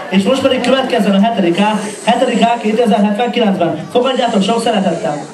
És most pedig következzen a 7. A 2079-ben. Fogadjátok sok szeretettel!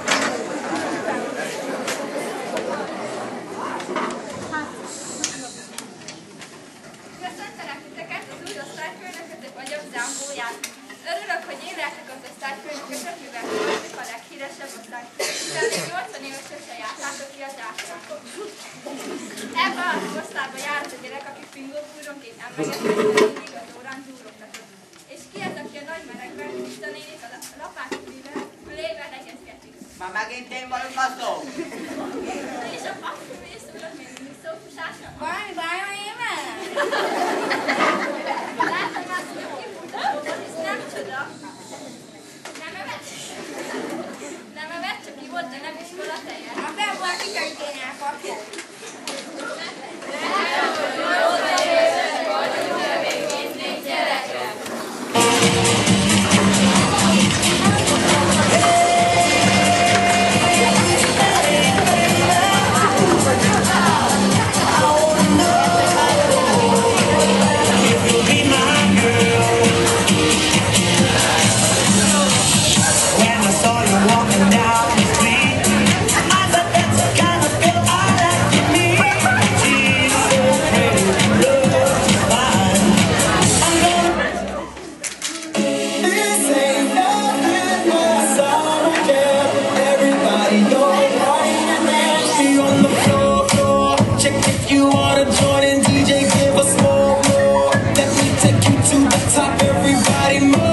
Köszöntelek titeket az új osztályfőnökötök vagyok Zambóján. Örülök, hogy írjátok az osztályfőnököt, mivel vagyok a leghíresebb osztályfőnök. Hiszen még 80 éves sose jártátok ki az ástrákot. Ebben az osztályban jár az a gyerek, aki fingófúronként emlegetett, de mindig az órán zsúrogtatott. És ki az, aki a nagy melegben Krista nénit a fülével egyezkedik? Már megint én vagyok aztó! És a papfűvészúrok még mindig szófusásnak? Valami bajon én velem? Látom már, hogy kifújtatóban, hisz nem csoda. Nem evett? Nem evett, csak ki volt, de nem iskola teje. A felból kikerítén elkapja. Everybody move.